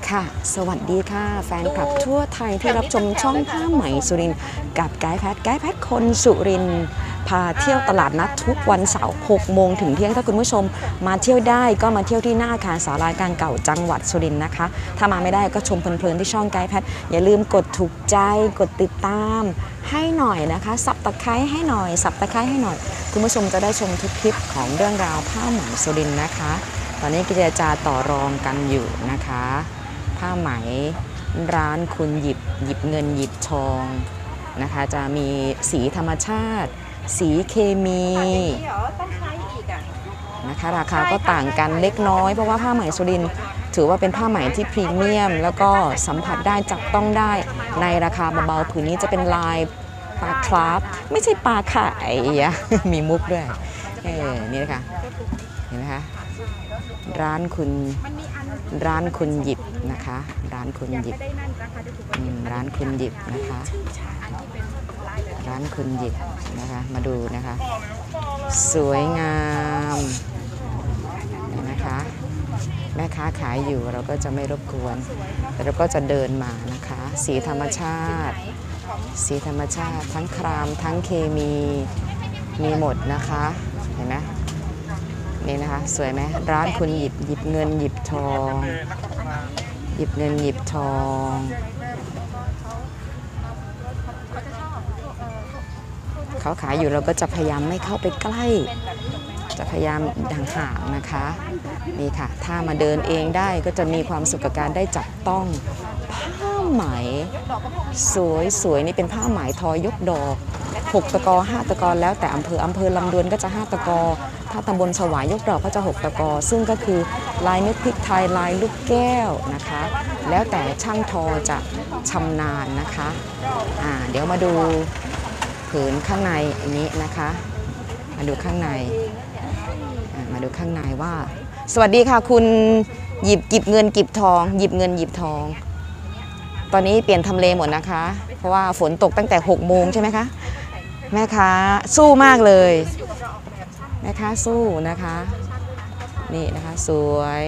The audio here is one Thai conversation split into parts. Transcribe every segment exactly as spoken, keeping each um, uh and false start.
ค่ะสวัสดีค่ะแฟนคลับทั่วไทยที่รับชมช่องผ้าไหมสุรินทร์กับไกด์แพทไกด์แพทคนสุรินทร์พาเที่ยวตลาดนัดทุกวันเสาร์หกโมงถึงเที่ยงถ้าคุณผู้ชมมาเที่ยวได้ก็มาเที่ยวที่หน้าอาคารศาลากลางเก่าจังหวัดสุรินทร์นะคะถ้ามาไม่ได้ก็ชมเพลินๆที่ช่องไกด์แพทอย่าลืมกดถูกใจกดติดตามให้หน่อยนะคะสับตะไคร้ให้หน่อยสับตะไคร้ให้หน่อยคุณผู้ชมจะได้ชมทุกคลิปของเรื่องราวผ้าไหมสุรินทร์นะคะตอนนี้กิจการต่อรองกันอยู่นะคะผ้าไหมร้านคุณหยิบหยิบเงินหยิบทองนะคะจะมีสีธรรมชาติสีเคมีนะคะราคาก็ต่างกันเล็กน้อยเพราะว่าผ้าไหมสุรินทร์ถือว่าเป็นผ้าไหมที่พรีเมียมแล้วก็สัมผัสได้จับต้องได้ในราคาเบาๆผืนนี้จะเป็นลายปลาคราฟไม่ใช่ปลาไข่มีมุกด้วยเออนี่นะคะเห็นไหมคะร้านคุณร้านคุณหยิบนะคะร้านคุณหยิบร้านคุณหยิบนะคะร้านคุณหยิบนะคะมาดูนะคะสวยงามนะคะแม่ค้าขายอยู่เราก็จะไม่รบกวนแต่เราก็จะเดินมานะคะสีธรรมชาติสีธรรมชาติทั้งครามทั้งเคมีมีหมดนะคะเห็นไหมนี่นะคะสวยไหมร้านคุณหยิบหยิบเงินหยิบทองหยิบเงินหยิบทองเขาขายอยู่เราก็จะพยายามไม่เข้าไปใกล้จะพยายามห่างๆนะคะนี่ค่ะถ้ามาเดินเองได้ก็จะมีความสุขกับการได้จับต้องผ้าไหมสวยสวยนี่เป็นผ้าไหมทอยกดอกหกตะกอห้าตะกอแล้วแต่อำเภออำเภอลำดวนก็จะห้าตะกอถ้าตำบลสวายยกดอกก็จะหกตะกอซึ่งก็คือลายเม็ดพริกไทยลายลูกแก้วนะคะแล้วแต่ช่างทอจะชำนาญนะคะอ่าเดี๋ยวมาดูผืนข้างในอันนี้นะคะมาดูข้างในมาดูข้างในว่าสวัสดีค่ะคุณหยิบหยิบเงินหยิบทองหยิบเงินหยิบทองตอนนี้เปลี่ยนทำเลหมดนะคะเพราะว่าฝนตกตั้งแต่หกโมงใช่ไหมคะแม่ค้าสู้มากเลยแม่ค้าสู้นะคะนี่นะคะสวย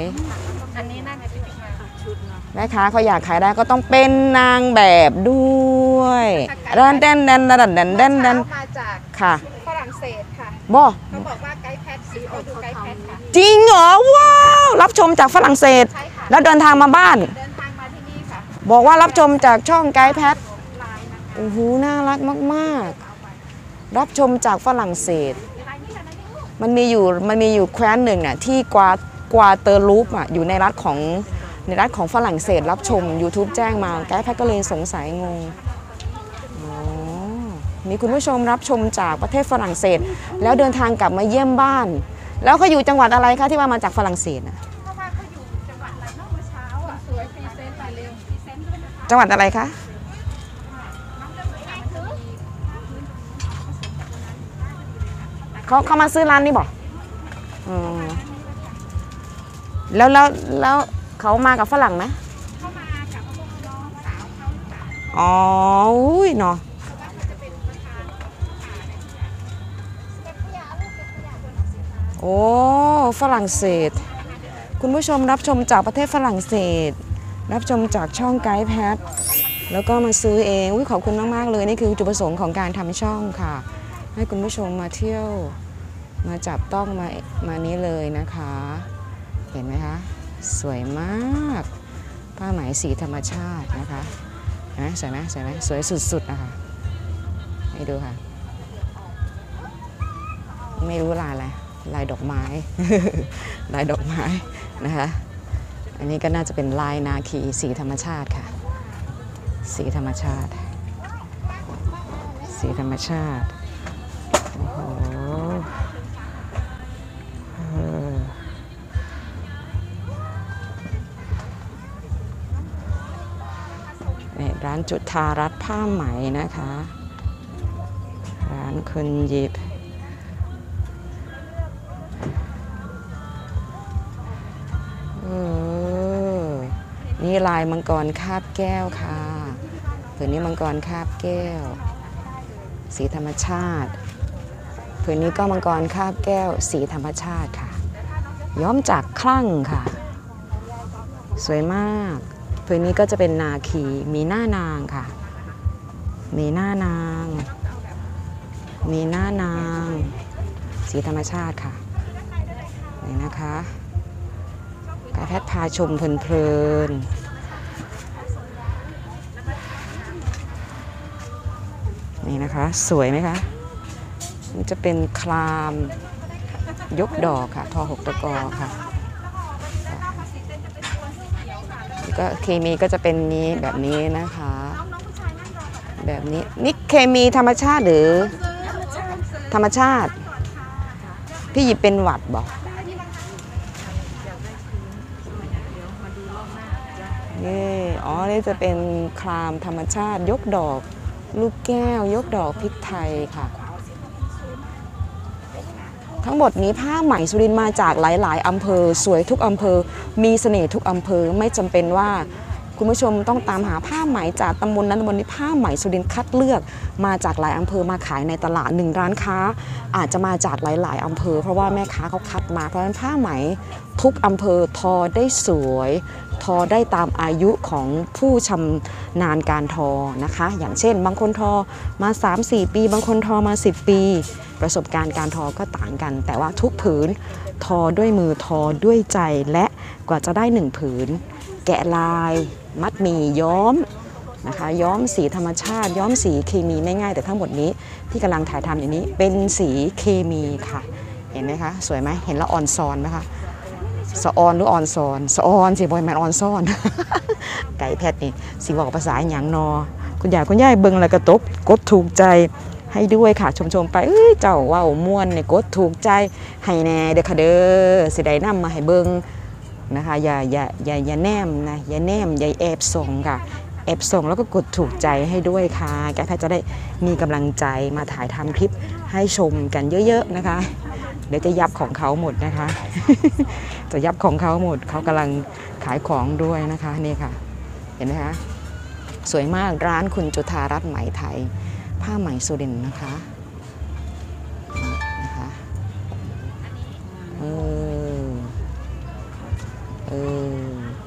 แม่ค้าเขาอยากขายได้ก็ต้องเป็นนางแบบด้วยดันดันดันดันดันดันดันมาจากค่ะฝรั่งเศสค่ะบ่เขาบอกว่าไกด์แพทซีโอดูไกด์แพทค่ะจริงเหรอว้าวรับชมจากฝรั่งเศสแล้วเดินทางมาบ้านเดินทางมาที่นี่ค่ะบอกว่ารับชมจากช่องไกด์แพทโอ้โหน่ารักมากๆรับชมจากฝรั่งเศสมันมีอยู่มันมีอยู่แคว้นหนึ่งน่ะที่กวากวาเตอร์ลูปอ่ะอยู่ในรัฐของในรัฐของฝรั่งเศสรับชม YouTube แจ้งมาไกด์แพทก็เลยสงสัยงงมีคุณผู้ชมรับชมจากประเทศฝรั่งเศสแล้วเดินทางกลับมาเยี่ยมบ้านแล้วเขาอยู่จังหวัดอะไรคะที่ว่ามาจากฝรั่งเศสอ่ะจังหวัดอะไรคะเขาเขามาซื้อร้านนี้บอกแล้วแล้วแล้วเขามากับฝรั่งไหมเขามากับน้องสาวเขาอ๋ออุ้ยเนาะโอ้ฝรั่งเศสคุณผู้ชมรับชมจากประเทศฝรั่งเศสรับชมจากช่องไกด์แพทแล้วก็มาซื้อเองอุ้ยขอบคุณมากๆเลยนี่คือจุดประสงค์ของการทำช่องค่ะให้คุณผู้ชมมาเที่ยวมาจับต้องมามานี้เลยนะคะเห็นไหมคะสวยมากผ้าไหมสีธรรมชาตินะคะเห็นไหมสวยไหมสวยไหมสวยสุดๆนะคะให้ดูค่ะไม่รู้ลายอะไรลายดอกไม้ ลายดอกไม้นะคะอันนี้ก็น่าจะเป็นลายนาคีสีธรรมชาติค่ะสีธรรมชาติสีธรรมชาติโอ้โหร้านจุฑารัตน์ผ้าไหมนะคะร้านคนหยิบนี่ลายมังกรคาบแก้วค่ะผืนนี้มังกรคาบแก้วสีธรรมชาติ ผืนนี้ก็มังกรคาบแก้วสีธรรมชาติค่ะย้อมจากคลั่งค่ะสวยมากผืนนี้ก็จะเป็นนาคีมีหน้านางค่ะมีหน้านางมีหน้านางสีธรรมชาติค่ะนี่นะคะกายแพทย์พาชมเพลินๆนี่นะคะสวยไหมคะมันจะเป็นคลามยกดอกค่ะทอหกตะกอค่ะก็เคมีก็จะเป็นนี้แบบนี้นะคะแบบนี้นี่เคมีธรรมชาติหรือธรรมชาติพี่หยิบเป็นหวัดบอกนี่อ๋อนี่จะเป็นคลามธรรมชาติยกดอกลูกแก้วยกดอกพริกไทยค่ะทั้งหมดนี้ผ้าไหมสุรินทร์มาจากหลายๆอำเภอสวยทุกอำเภอมีเสน่ห์ทุกอำเภอไม่จำเป็นว่าคุณผู้ชมต้องตามหาผ้าไหมจากตำบลนั้นตำบลนี้ผ้าไหมสุรินทร์คัดเลือกมาจากหลายอำเภอมาขายในตลาดหนึ่งร้านค้าอาจจะมาจากหลายๆอำเภอเพราะว่าแม่ค้าเขาคัดมาเพราะฉะนั้นผ้าไหมทุกอำเภอทอได้สวยทอได้ตามอายุของผู้ชำนาญการทอนะคะอย่างเช่นบางคนทอมา สามสี่ ปีบางคนทอมาสิบปีประสบการณ์การทอก็ต่างกันแต่ว่าทุกผืนทอด้วยมือทอด้วยใจและกว่าจะได้หนึ่งผืนแกะลายมัดหมี่ย้อมนะคะย้อมสีธรรมชาติย้อมสีเคมีไม่ง่ายแต่ทั้งหมดนี้ที่กำลังถ่ายทำอย่างนี้เป็นสีเคมีค่ะเห็นไหมคะสวยไหมเห็นแล้วออนซอนไหมคะสะออนหรือออนซอนสะออนสิบอยแมนออนซอน ไก่แพทย์นี่สิบอกภาษาอย่างนอคุณยายคุณยายเบิ่งแล้วกระตบกดถูกใจให้ด้วยค่ะชมๆไปเอ้ยเจ้าว่าวม่วนเนี่ยกดถูกใจให้แน่เด้อค่ะเด้อสิได้นำมาให้เบิ่งนะคะอย่าอย่าอย่าอย่าแนมนะอย่าแนมอย่าแอบส่งค่ะแอบส่งแล้วก็กดถูกใจให้ด้วยค่ะไก่แพทย์จะได้มีกำลังใจมาถ่ายทำคลิปให้ชมกันเยอะๆนะคะเดี๋ยวจะยับของเขาหมดนะคะ จะยับของเขาหมดเขากำลังขายของด้วยนะคะนี่ค่ะเห็นไหมคะสวยมากร้านคุณจุฑารัตน์ไหมไทยผ้าไหมสุรินทร์นะคะนะคะเออเออ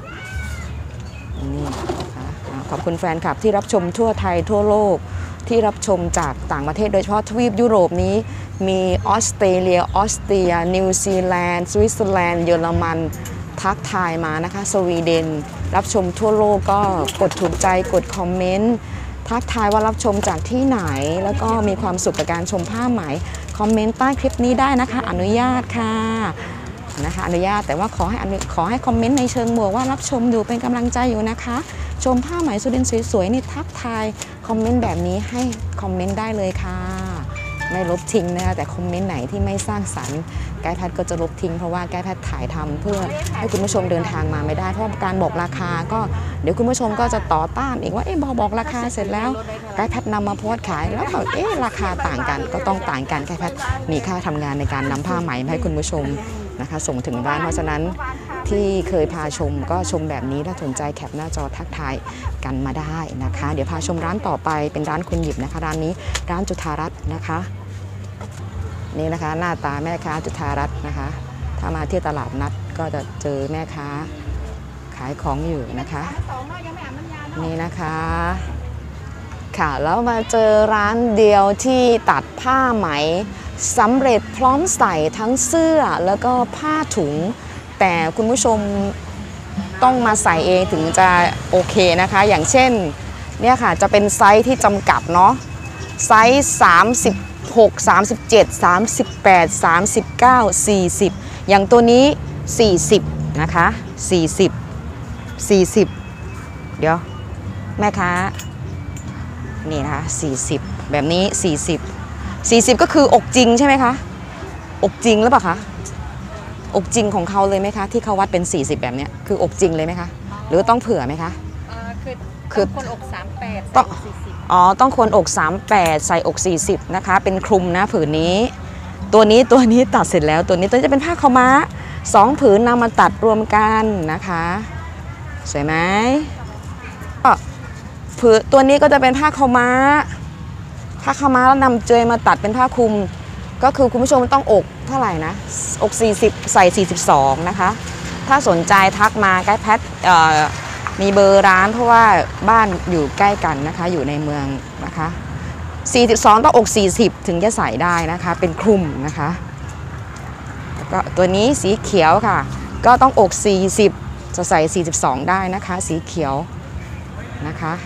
นี่นะคะขอบคุณแฟนคลับที่รับชมทั่วไทยทั่วโลกที่รับชมจากต่างประเทศโดยเฉพาะทวีปยุโรปนี้มีออสเตรเลียออสเตรียนิวซีแลนด์สวิตเซอร์แลนด์เยอรมันทักทายมานะคะสวีเดนรับชมทั่วโลกก็กดถูกใจกดคอมเมนต์ทักทายว่ารับชมจากที่ไหนแล้วก็มีความสุขกับการชมผ้าไหมคอมเมนต์ใต้คลิปนี้ได้นะคะอนุญาตค่ะนะคะอนุญาตแต่ว่าขอให้ขอให้คอมเมนต์ในเชิงบวกว่ารับชมอยู่เป็นกำลังใจอยู่นะคะชมผ้าไหมสุรินทร์สวยๆนี่ทักทายคอมเมนต์แบบนี้ให้คอมเมนต์ได้เลยค่ะไม่ลบทิ้งนะคะแต่คอมเมนต์ไหนที่ไม่สร้างสรรค์ไกด์แพทย์ก็จะลบทิ้งเพราะว่าไกด์แพทย์ถ่ายทำเพื่อให้คุณผู้ชมเดินทางมาไม่ได้เพราะการบอกราคาก็เดี๋ยวคุณผู้ชมก็จะต่อต้านอีกว่าเอ๊ะบอกบอกราคาเสร็จแล้วไกด์แพทย์นำมาโพสต์ขายแล้วก็เอ๊ะราคาต่างกันก็ต้องต่างกันไกด์แพทย์มีค่าทำงานในการนำผ้าไหมให้คุณผู้ชมนะคะส่งถึงร้านเพราะฉะนั้นที่เคยพาชมก็ชมแบบนี้ถ้าสนใจแคปหน้าจอทักทายกันมาได้นะคะเดี๋ยวพาชมร้านต่อไปเป็นร้านคุณหยิบนะคะร้านนี้ร้านจุฑารัตน์นะคะนี่นะคะหน้าตาแม่ค้าจุฑารัตน์นะคะถ้ามาที่ตลาดนัดก็จะเจอแม่ค้าขายของอยู่นะคะนี่นะคะค่ะแล้วมาเจอร้านเดียวที่ตัดผ้าไหมสำเร็จพร้อมใส่ทั้งเสื้อแล้วก็ผ้าถุงแต่คุณผู้ชมต้องมาใส่เองถึงจะโอเคนะคะอย่างเช่นเนี่ยค่ะจะเป็นไซส์ที่จำกัดเนาะไซส์สามสิบหก สามสิบเจ็ด สามสิบแปด สามสิบเก้า สี่สิบอย่างตัวนี้สี่สิบนะคะสี่สิบ สี่สิบเดี๋ยวแม่ค้านี่นะคะสี่สิบแบบนี้สี่สิบ สี่สิบก็คืออกจริงใช่ไหมคะอกจริงหรือเปล่าคะอกจริงของเขาเลยไหมคะที่เขาวัดเป็นสี่สิบแบบนี้คืออกจริงเลยไหมคะหรือต้องเผื่อไหมคะคือคือคนอกสามสิบแปดต้องอ๋อต้องคนอกสามสิบแปดใส่อกสี่สิบนะคะเป็นคลุมนะผืนนี้ตัวนี้ตัวนี้ตัดเสร็จแล้วตัวนี้ตัวจะเป็นผ้าขาวม้าสองผืนนำมาตัดรวมกันนะคะสวยไหมก็ผืนตัวนี้ก็จะเป็นผ้าขาวม้าผ้าขาวม้าแล้วนำเจยมาตัดเป็นผ้าคลุมก็คือคุณผู้ชมต้องอกเท่าไหร่นะอกสี่สิบใส่สี่สิบสองนะคะถ้าสนใจทักมาไกด์แพทมีเบอร์ร้านเพราะว่าบ้านอยู่ใกล้กันนะคะอยู่ในเมืองนะคะสี่สิบสองต้องอกสี่สิบถึงจะใส่ได้นะคะเป็นคลุมนะคะแล้วก็ตัวนี้สีเขียวค่ะก็ต้องอกสี่สิบจะใส่สี่สิบสองได้นะคะสีเขียวนะคะ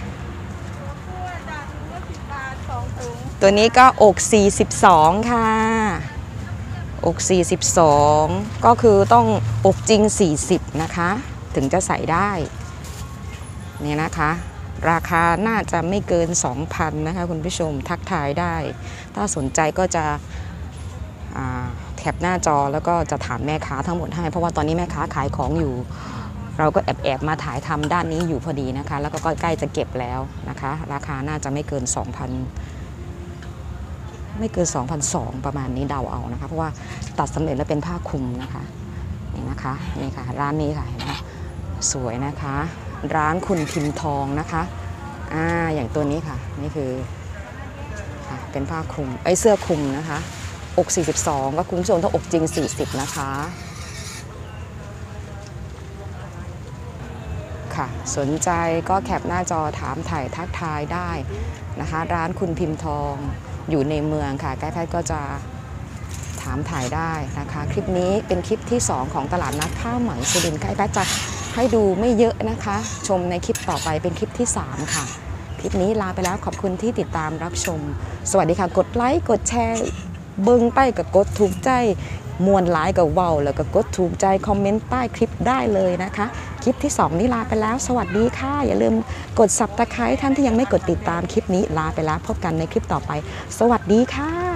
ตัวนี้ก็อกสี่สิบสองค่ะอกสี่สิบสองก็คือต้องอกจริงสี่สิบนะคะถึงจะใส่ได้เนี่ยนะคะราคาน่าจะไม่เกิน สองพัน นะคะคุณผู้ชมทักทายได้ถ้าสนใจก็จะแคปหน้าจอแล้วก็จะถามแม่ค้าทั้งหมดให้เพราะว่าตอนนี้แม่ค้าขายของอยู่เราก็แอบแอบมาถ่ายทำด้านนี้อยู่พอดีนะคะแล้วก็ใกล้จะเก็บแล้วนะคะราคาน่าจะไม่เกิน สองพัน ไม่เกิน สองพันสองร้อย ประมาณนี้เดาเอานะคะเพราะว่าตัดสำเร็จแล้วเป็นผ้าคลุมนะคะนี่นะคะนี่ค่ะร้านนี้ค่ะเห็นไหมสวยนะคะร้านคุณพิมพ์ทองนะคะอ่าอย่างตัวนี้ค่ะนี่คือค่ะเป็นผ้าคลุมไอ้เสื้อคลุมนะคะอกสี่สิบสองก็คุณผู้ชมถ้าอกจริงสี่สิบนะคะค่ะสนใจก็แคปหน้าจอถามถ่ายทักทายได้นะคะร้านคุณพิมพ์ทองอยู่ในเมืองค่ะใกล้ๆก็จะถามถ่ายได้นะคะคลิปนี้เป็นคลิปที่สองของตลาดนัดผ้าไหมสุรินทร์ใกล้ๆจะให้ดูไม่เยอะนะคะชมในคลิปต่อไปเป็นคลิปที่สามค่ะคลิปนี้ลาไปแล้วขอบคุณที่ติดตามรับชมสวัสดีค่ะกดไลค์กดแชร์เบิ้งใต้กับกดถูกใจมวนไลค์กับเว้าแล้วก็กดถูกใจคอมเมนต์ใต้คลิปได้เลยนะคะคลิปที่สองนี้ลาไปแล้วสวัสดีค่ะอย่าลืมกด ซับสไครบ์ ท่านที่ยังไม่กดติดตามคลิปนี้ลาไปแล้วพบกันในคลิปต่อไปสวัสดีค่ะ